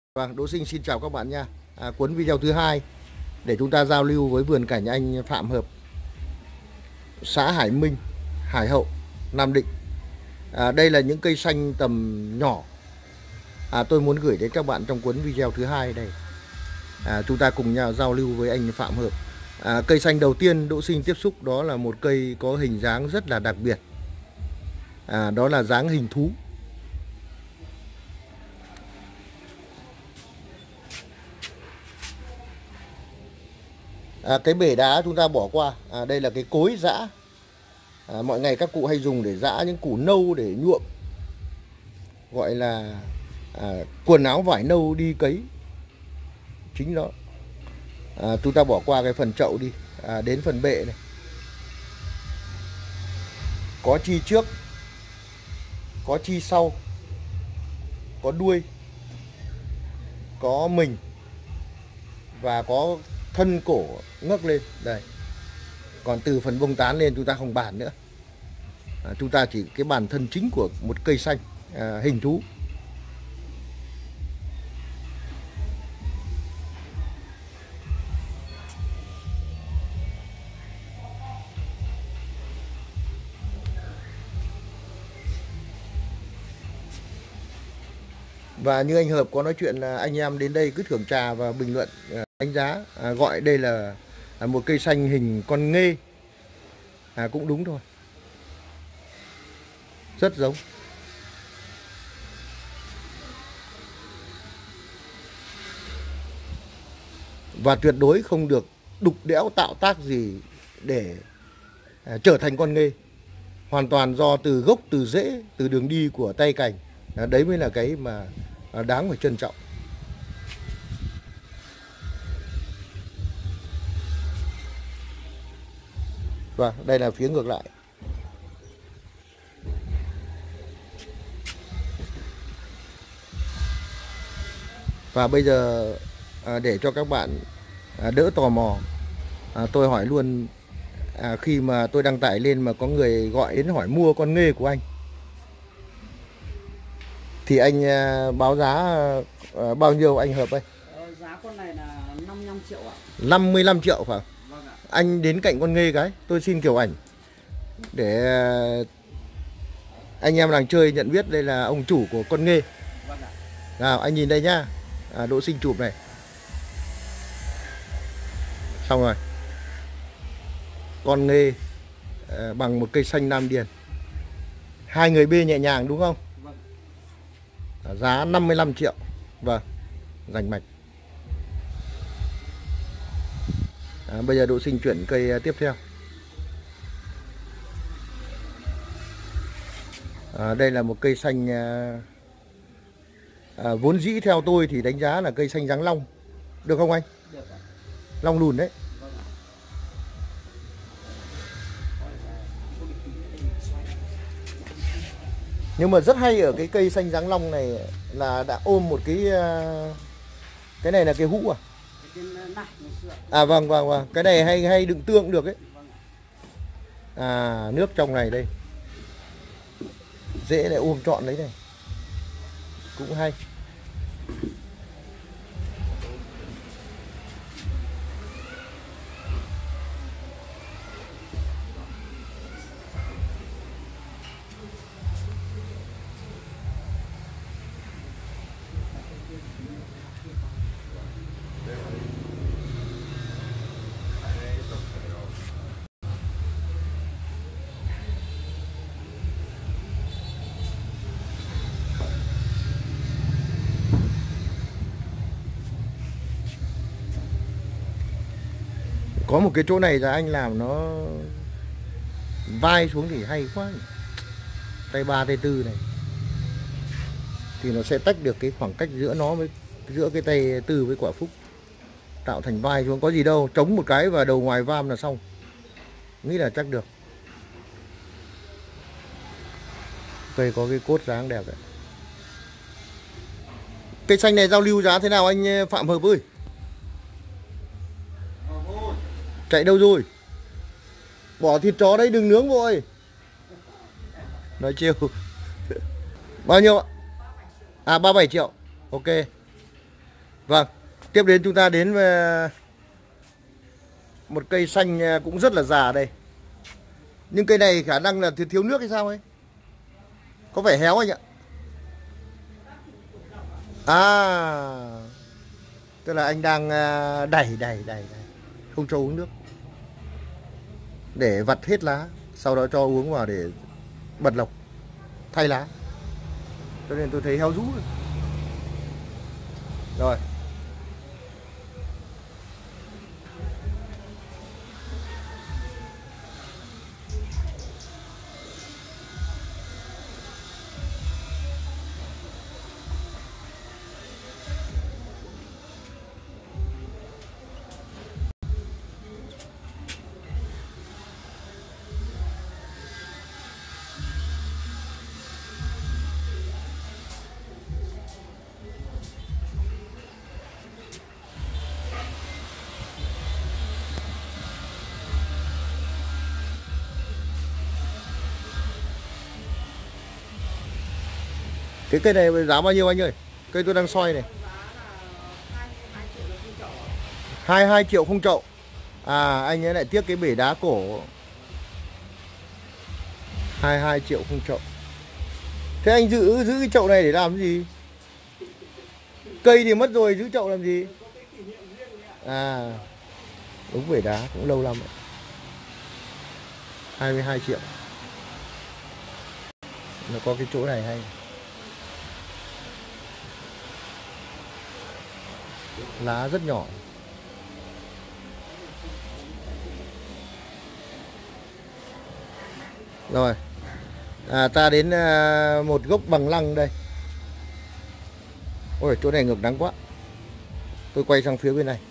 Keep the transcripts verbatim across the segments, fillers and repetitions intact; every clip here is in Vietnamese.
Vâng, Đỗ Sinh xin chào các bạn nha. À, cuốn video thứ hai để chúng ta giao lưu với vườn cảnh anh Phạm Hợp, xã Hải Minh, Hải Hậu, Nam Định. À, đây là những cây xanh tầm nhỏ. À, tôi muốn gửi đến các bạn trong cuốn video thứ hai đây. À, chúng ta cùng nhau giao lưu với anh Phạm Hợp. À, cây xanh đầu tiên Đỗ Sinh tiếp xúc đó là một cây có hình dáng rất là đặc biệt. À, đó là dáng hình thú. À, cái bể đá chúng ta bỏ qua. À, đây là cái cối giã. À, mọi ngày các cụ hay dùng để giã những củ nâu để nhuộm, gọi là à, quần áo vải nâu đi cấy, chính đó. À, chúng ta bỏ qua cái phần chậu đi. À, đến phần bệ này, có chi trước, có chi sau, có đuôi, có mình và có thân cổ ngước lên đây. Còn từ phần bông tán lên chúng ta không bàn nữa. À, chúng ta chỉ cái bản thân chính của một cây xanh à, hình thú. Và như anh Hợp có nói chuyện là anh em đến đây cứ thưởng trà và bình luận đánh giá, à, gọi đây là một cây xanh hình con nghê. À, cũng đúng thôi, rất giống. Và tuyệt đối không được đục đẽo tạo tác gì để à, trở thành con nghê. Hoàn toàn do từ gốc, từ rễ, từ đường đi của tay cành. À, đấy mới là cái mà à, đáng phải trân trọng. Và đây là phía ngược lại. Và bây giờ à, để cho các bạn à, đỡ tò mò, à, tôi hỏi luôn. À, khi mà tôi đăng tải lên mà có người gọi đến hỏi mua con nghê của anh thì anh à, báo giá à, bao nhiêu anh Hợp ơi? Ờ, giá con này là năm mươi lăm triệu ạ. năm mươi lăm triệu phải? Vâng ạ. Anh đến cạnh con nghê cái, tôi xin kiểu ảnh để à, anh em làng chơi nhận biết đây là ông chủ của con nghê. Vâng ạ. Nào anh nhìn đây nhá. À, Đỗ Sinh chụp này. Xong rồi. Con nghê à, bằng một cây xanh Nam Điền. Hai người bê nhẹ nhàng đúng không? Vâng. À, giá năm mươi lăm triệu. Vâng, rành mạch. À, bây giờ Đỗ Sinh chuyển cây tiếp theo. À, đây là một cây xanh à, à, vốn dĩ theo tôi thì đánh giá là cây xanh Giáng Long. Được không anh? Được ạ. Long lùn đấy. Vâng ạ. Nhưng mà rất hay ở cái cây xanh Giáng Long này là đã ôm một cái cái này là cái hũ à? À vâng vâng vâng, cái này hay hay đựng tương cũng được ấy. À, nước trong này đây. Dễ lại ôm trọn lấy này. Cũng hay. Có một cái chỗ này là anh làm nó vai xuống thì hay quá. Tay ba tay tư này thì nó sẽ tách được cái khoảng cách giữa nó với giữa cái tay tư với quả phúc, tạo thành vai xuống. Có gì đâu, chống một cái và đầu ngoài vam là xong. Nghĩ là chắc được. Cây có cái cốt dáng đẹp đấy. Cây xanh này giao lưu giá thế nào anh Phạm Hợp ơi? Chạy đâu rồi? Bỏ thịt chó đấy đừng nướng vội. Nói chiêu. Bao nhiêu ạ? À ba mươi bảy triệu. Ok. Vâng, tiếp đến chúng ta đến với một cây xanh cũng rất là già đây. Nhưng cây này khả năng là thiếu nước hay sao ấy? Có vẻ héo anh ạ. À, tức là anh đang đẩy đẩy đẩy đẩy không cho uống nước, để vặt hết lá, sau đó cho uống vào để bật lọc, thay lá. Cho nên tôi thấy héo rũ rồi. Rồi. Cái cây này giá bao nhiêu anh ơi? Cây tôi đang soi này. hai mươi hai triệu không chậu. À, anh ấy lại tiếc cái bể đá cổ. hai mươi hai triệu không chậu. Thế anh giữ giữ cái chậu này để làm cái gì? Cây thì mất rồi, giữ chậu làm gì? À, đúng, bể đá cũng lâu lắm. hai mươi hai triệu. Nó có cái chỗ này hay. Lá rất nhỏ. Rồi, à, ta đến à, một gốc bằng lăng đây. Ôi, chỗ này ngược nắng quá. Tôi quay sang phía bên này.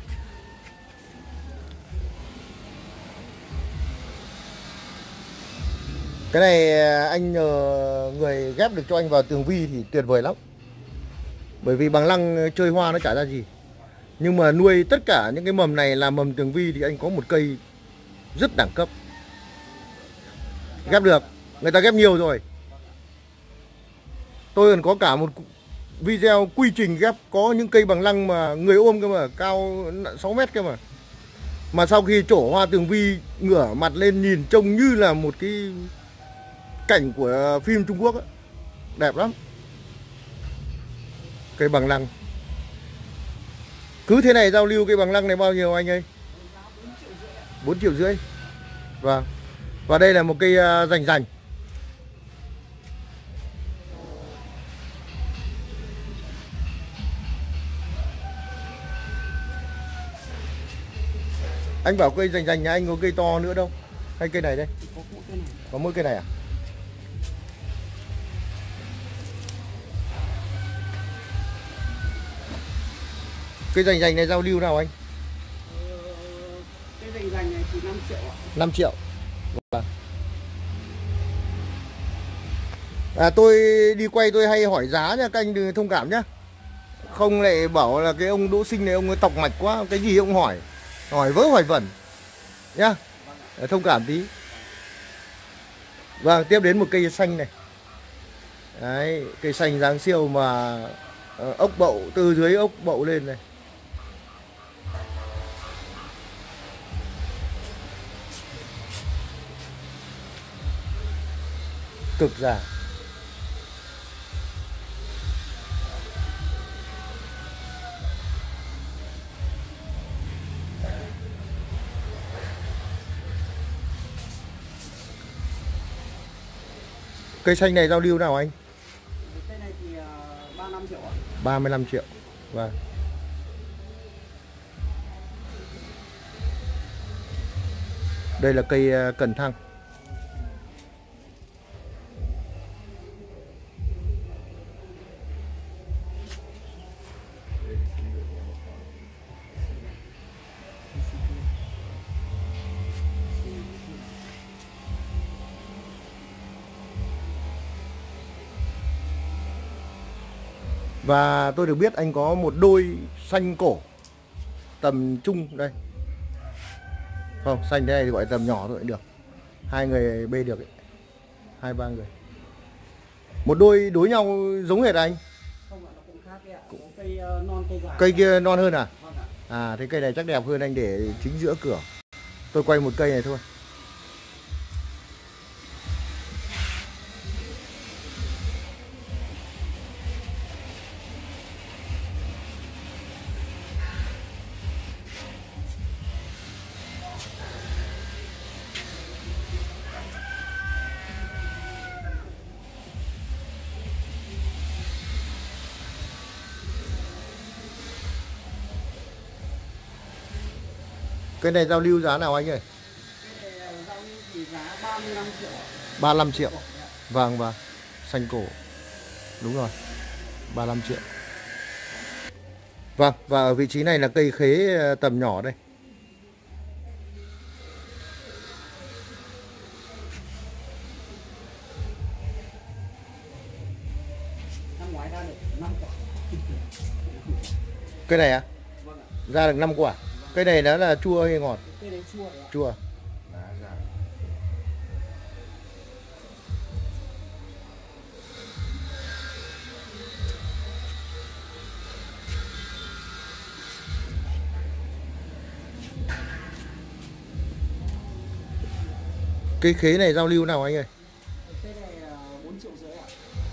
Cái này anh nhờ người ghép được cho anh vào tường vi thì tuyệt vời lắm. Bởi vì bằng lăng chơi hoa nó chả ra gì. Nhưng mà nuôi tất cả những cái mầm này là mầm tường vi thì anh có một cây rất đẳng cấp. Ghép được, người ta ghép nhiều rồi. Tôi còn có cả một video quy trình ghép, có những cây bằng lăng mà người ôm cơ mà, cao sáu mét cơ mà. Mà sau khi trổ hoa tường vi, ngửa mặt lên nhìn trông như là một cái cảnh của phim Trung Quốc ấy. Đẹp lắm. Cây bằng lăng. Cứ thế này giao lưu cây bằng lăng này bao nhiêu anh ơi? bốn triệu rưỡi. Vâng. Và đây là một cây uh, rành rành. Anh bảo cây rành rành nhà anh có cây to nữa đâu? Hay cây này đây? Có mỗi cây này. Có mỗi cây này à? Cây rành rành này giao lưu nào anh? Ờ, cái rành rành này chỉ năm triệu ạ. năm triệu. À, tôi đi quay tôi hay hỏi giá nha, các anh đừng thông cảm nhá. Không lại bảo là cái ông Đỗ Sinh này ông ấy tọc mạch quá, cái gì ông hỏi. Hỏi vớ hỏi vẩn nhá. Để thông cảm tí. Vâng, tiếp đến một cây xanh này. Đấy, cây xanh dáng siêu mà uh, ốc bậu từ dưới ốc bậu lên này. Cực già. Cây xanh này giao lưu nào anh? Cây này thì uh, ba mươi lăm triệu ạ. ba mươi lăm triệu. Vâng. Đây là cây uh, cần thăng. Và tôi được biết anh có một đôi xanh cổ tầm trung đây. Không, xanh đây thì gọi tầm nhỏ thôi cũng được. Hai người bê được ấy. Hai ba người. Một đôi đối nhau giống hệt anh. Không ạ, nó cũng khác đấy ạ. Có cây uh, non cây dài. Cây kia non hơn à? Vâng ạ. À thế cây này chắc đẹp hơn, anh để chính giữa cửa. Tôi quay một cây này thôi. Cây này giao lưu giá nào anh ơi? Cái này giao lưu thì giá ba mươi lăm triệu. ba mươi lăm triệu. Vâng vâng. Xanh cổ. Đúng rồi. ba mươi lăm triệu. Vâng, và ở vị trí này là cây khế tầm nhỏ đây. Năm ngoái ra được năm quả. Cây này à? Vâng ạ. Ra được năm quả. Cây này nó là chua hay ngọt? Cây đấy chua đấy ạ. Chua. Cây khế này giao lưu nào anh ơi? Cây này bốn triệu rưỡi ạ.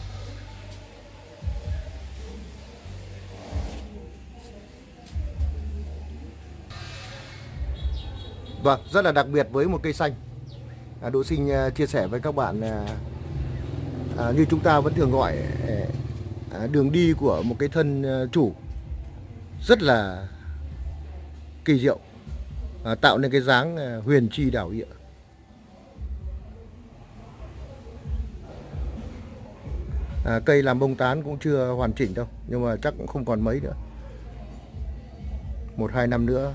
Vâng, rất là đặc biệt với một cây xanh. À, Đỗ Sinh uh, chia sẻ với các bạn uh, uh, như chúng ta vẫn thường gọi uh, đường đi của một cái thân uh, chủ rất là kỳ diệu, uh, tạo nên cái dáng uh, huyền chi đảo địa. À, cây làm bông tán cũng chưa hoàn chỉnh đâu, nhưng mà chắc cũng không còn mấy nữa, một hai năm nữa.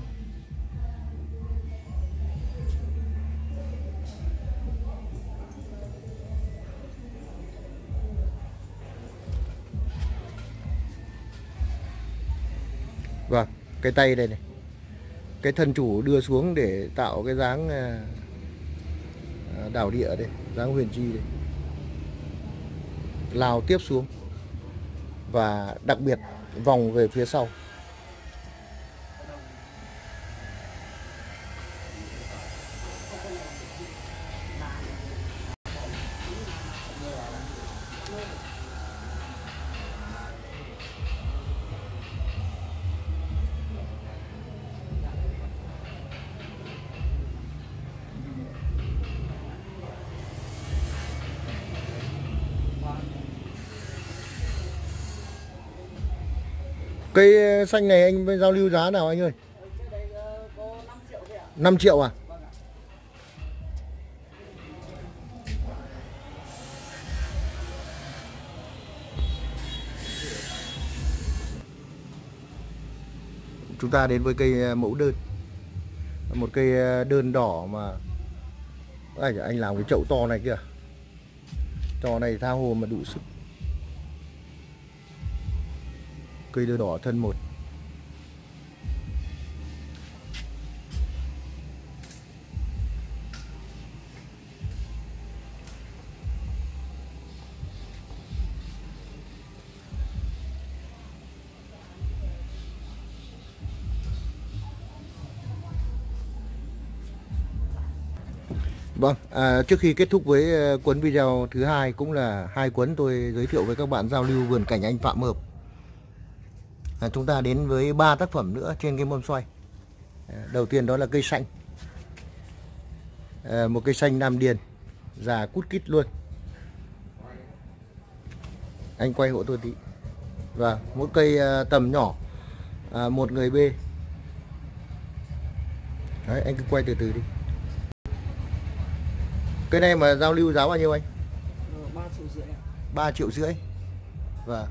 Vâng, cái tay đây này, cái thân chủ đưa xuống để tạo cái dáng đảo địa đây, dáng huyền chi đây, lao tiếp xuống và đặc biệt vòng về phía sau. Cây xanh này anh giao lưu giá nào anh ơi? Cây đấy có năm triệu thôi ạ. năm triệu à? Vâng ạ. Chúng ta đến với cây mẫu đơn. Một cây đơn đỏ mà anh, anh làm cái chậu to này kìa. Trò này tha hồ mà đủ sức. Cây đơn đỏ thân một. Vâng, à, trước khi kết thúc với cuốn video thứ hai, cũng là hai cuốn tôi giới thiệu với các bạn giao lưu vườn cảnh anh Phạm Hợp, à, chúng ta đến với ba tác phẩm nữa trên cái mâm xoay. À, đầu tiên đó là cây xanh, à, một cây xanh Nam Điền già cút kít luôn. Anh quay hộ tôi tí. Và mỗi cây à, tầm nhỏ, à, một người bê. Đấy, anh cứ quay từ từ đi. Cái này mà giao lưu giá bao nhiêu anh? ba triệu rưỡi. ba triệu rưỡi. Và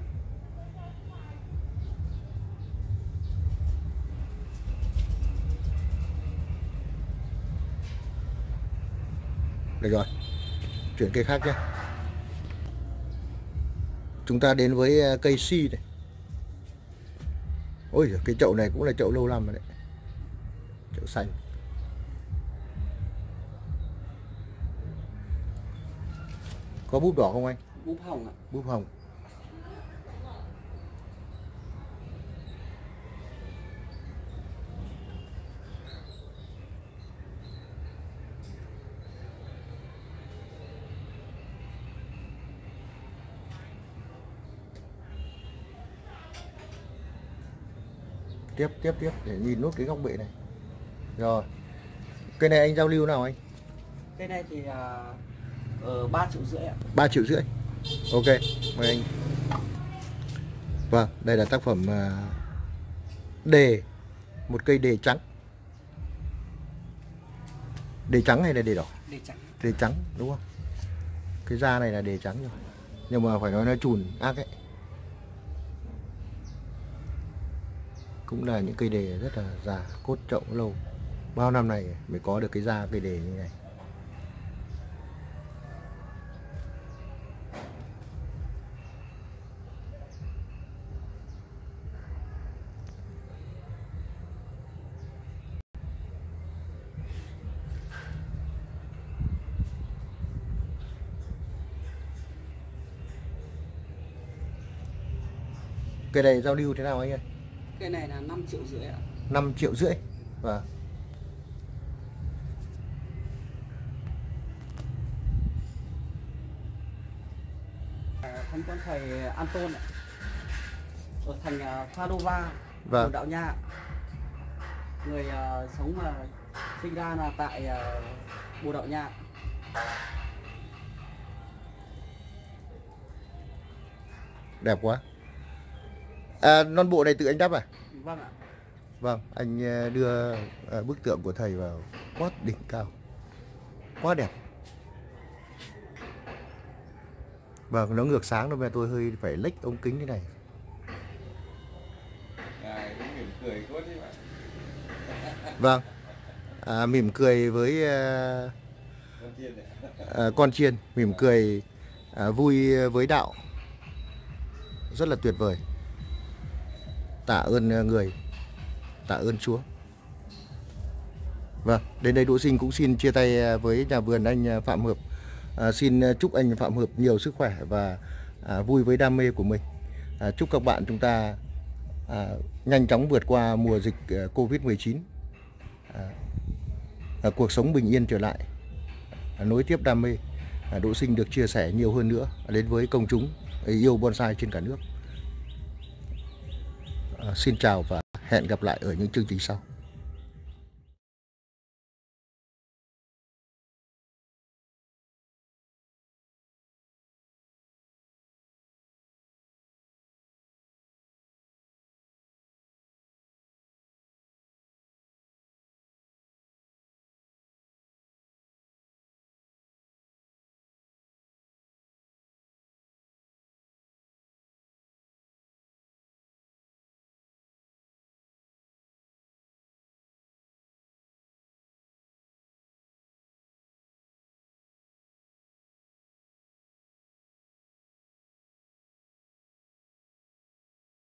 được rồi, chuyển cây khác nhé. Chúng ta đến với cây si này. Ôi giời, cái chậu này cũng là chậu lâu năm rồi đấy. Chậu xanh. Có búp đỏ không anh? Búp hồng ạ. Búp hồng. Tiếp tiếp tiếp để nhìn nốt cái góc bệ này. Rồi. Cây này anh giao lưu nào anh? Cây này thì uh, uh, ba triệu rưỡi ạ. ba triệu rưỡi. Ok, mời anh. Vâng, đây là tác phẩm uh, đề, một cây đề trắng. Đề trắng hay là đề đỏ? Đề trắng. Đề trắng đúng không? Cái da này là đề trắng rồi. Nhưng mà phải nói nó chùn ác ấy. Cũng là những cây đề rất là già, cốt trậu lâu. Bao năm này mới có được cái da cây đề như này. Cây này giao lưu thế nào anh ơi? Cây này là năm triệu rưỡi ạ. năm triệu rưỡi. Vâng. Thánh con thầy Anton ạ. Ở thành uh, Padova, Vâng. Bồ Đạo Nha. Người uh, sống uh, sinh ra là tại uh, Bồ Đạo Nha. Đẹp quá. À, non bộ này tự anh đắp à? Vâng ạ. Vâng, anh đưa bức tượng của thầy vào quá đỉnh cao. Quá đẹp. Vâng, nó ngược sáng nên tôi hơi phải lách ống kính thế này. À, cũng mỉm cười tốt đấy bạn. Vâng, à, mỉm cười với à, Con chiên, à, con chiên, mỉm cười à, vui với đạo. Rất là tuyệt vời. Tạ ơn người, tạ ơn Chúa. Vâng, đến đây Đỗ Sinh cũng xin chia tay với nhà vườn anh Phạm Hợp. À, xin chúc anh Phạm Hợp nhiều sức khỏe và à, vui với đam mê của mình. À, chúc các bạn chúng ta à, nhanh chóng vượt qua mùa dịch à, Covid mười chín. À, à, cuộc sống bình yên trở lại. À, nối tiếp đam mê. À, Đỗ Sinh được chia sẻ nhiều hơn nữa đến với công chúng yêu bonsai trên cả nước. À, xin chào và hẹn gặp lại ở những chương trình sau.